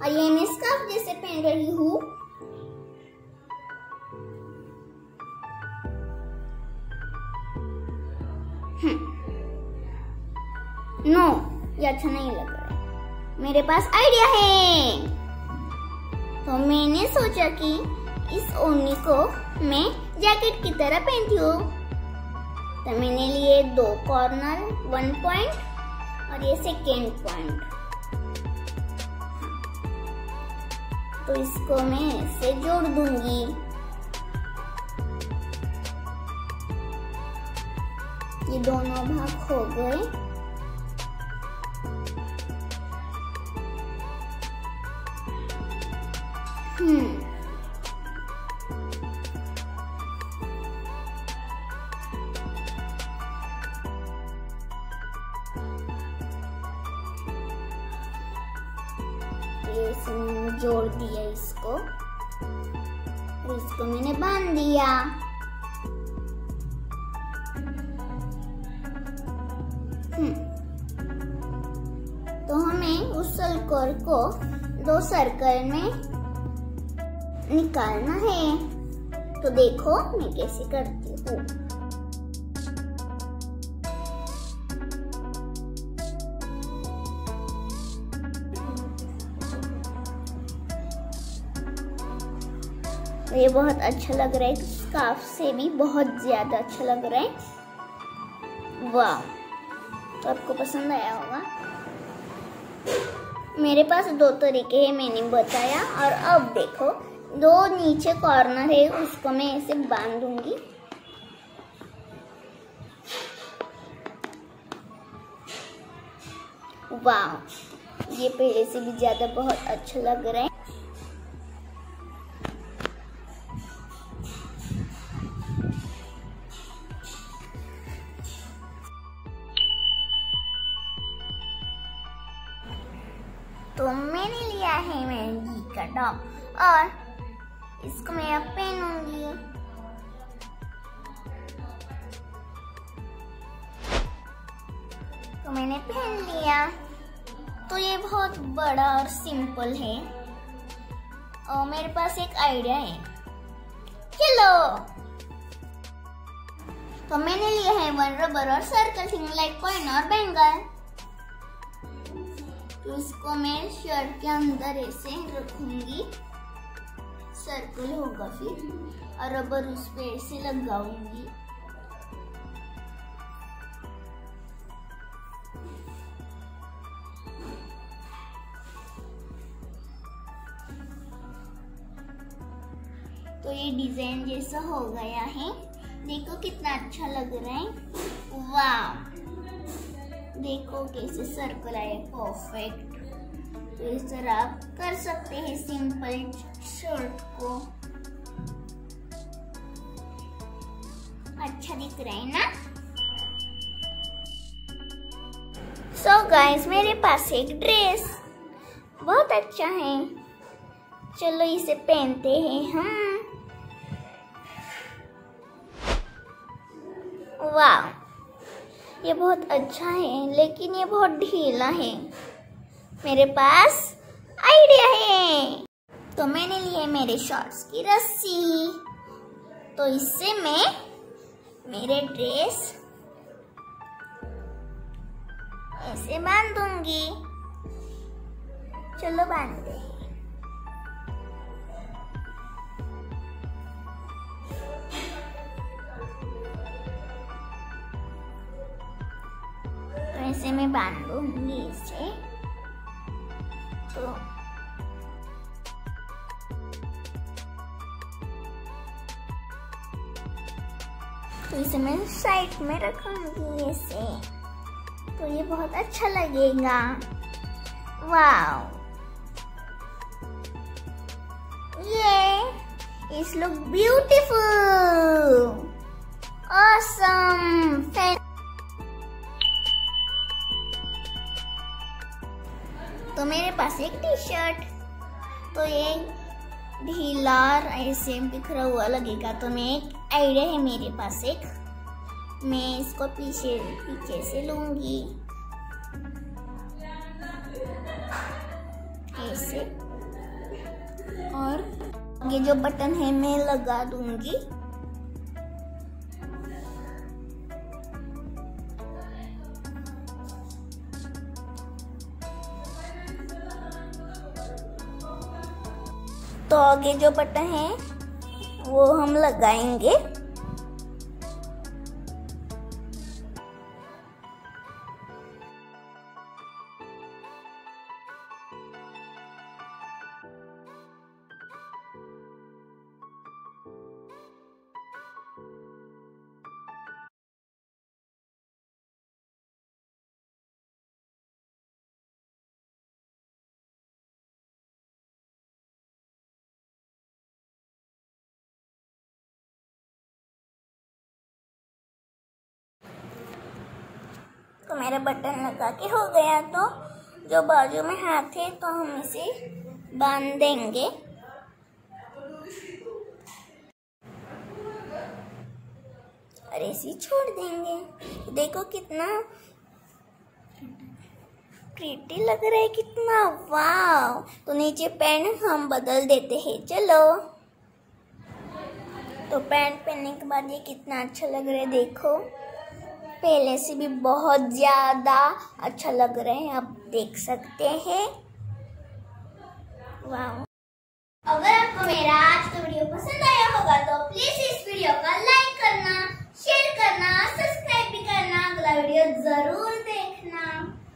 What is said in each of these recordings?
और ये मैं स्कार्फ जैसे पहन रही हूँ। नो, ये अच्छा नहीं लग रहा है। मेरे पास आइडिया है। तो मैंने सोचा कि इस ओढ़नी को मैं जैकेट की तरह पहनती हूँ। तो मैंने लिए 2 कॉर्नर, 1 पॉइंट और ये 2nd पॉइंट। तो इसको मैं ऐसे जोड़ दूंगी। ये दोनों भाग हो गए। मैंने जोड़ दिया इसको और इसको मैंने बांध दिया। तो हमें उस सर्कल को 2 सर्कल में निकालना है। तो देखो मैं कैसे करती हूँ। ये बहुत अच्छा लग रहा है, स्कार्फ से भी बहुत ज्यादा अच्छा लग रहा है। वाह, तो आपको पसंद आया होगा। मेरे पास 2 तरीके हैं, मैंने बताया। और अब देखो 2 नीचे कॉर्नर है, उसको मैं ऐसे बांध दूंगी। वाह, ये पहले से भी ज्यादा बहुत अच्छा लग रहा है। तो मैंने लिया है मैगी का टॉप और इसको मैं अब पहनूंगी। तो मैंने पहन लिया। तो ये बहुत बड़ा और सिंपल है। और मेरे पास एक आइडिया है। चलो, तो मैंने लिया है 1 रबर और सर्कल थिंग लाइक कॉइन और बैंगल। तो इसको मैं शर्ट के अंदर ऐसे रखूंगी, सर्कल होगा फिर, और रबर उस पे ऐसे लगाऊंगी। तो ये डिजाइन जैसा हो गया है। देखो कितना अच्छा लग रहा है। वाह, देखो कैसे सर्कल आए, परफेक्ट। तो इस तरह आप कर सकते हैं सिंपल शर्ट को। अच्छा दिख रहा है ना। सो गाइस, मेरे पास एक ड्रेस बहुत अच्छा है। चलो इसे पहनते हैं हम। वाह, ये बहुत अच्छा है, लेकिन ये बहुत ढीला है। मेरे पास आइडिया है। तो मैंने लिए मेरे शॉर्ट्स की रस्सी। तो इससे मैं मेरे ड्रेस ऐसे बांध दूंगी। चलो बांध दे। ऐसे मैं बांधूंगी इसे। तो इसे मैं साइड में रखूंगी ऐसे। तो ये बहुत अच्छा लगेगा। वाओ, ये इस लुक ब्यूटीफुल, ऑसम। तो मेरे पास एक टी शर्ट। तो ये ढीला ऐसे बिखरा हुआ लगेगा। तो मैं एक आइडिया है मेरे पास एक, मैं इसको पीछे से लूंगी ऐसे। और ये जो बटन है मैं लगा दूंगी। तो आगे जो बटन है वो हम लगाएंगे। तो मेरा बटन लगा के हो गया। तो जो बाजू में हाथ है तो हम इसे बांध देंगे। और ऐसे छोड़ देंगे। देखो कितना प्रीटी लग रहा है, कितना वाव। तो नीचे पैंट हम बदल देते हैं, चलो। तो पैंट पहनने के बाद ये कितना अच्छा लग रहा है, देखो पहले से भी बहुत ज्यादा अच्छा लग रहा है, आप देख सकते हैं। वाह। अगर आपको मेरा आज का वीडियो पसंद आया होगा तो प्लीज इस वीडियो को लाइक करना, शेयर करना, सब्सक्राइब भी करना। अगला वीडियो जरूर देखना।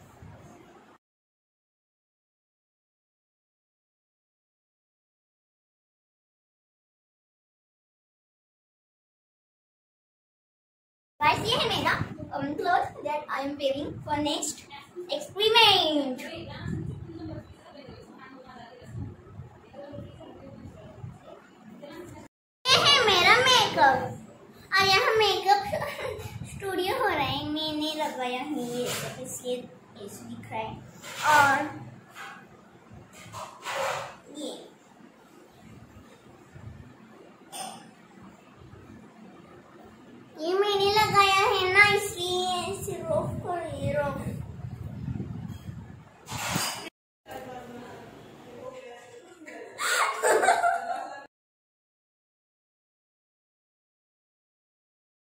Guys, ये है मेरा clothes that I am wearing for next experiment. ये है मेरा मेकअप। यहाँ मेकअप स्टूडियो हो रहा है, मैंने लगाया है ये ऐसे दिख रहा है। और ये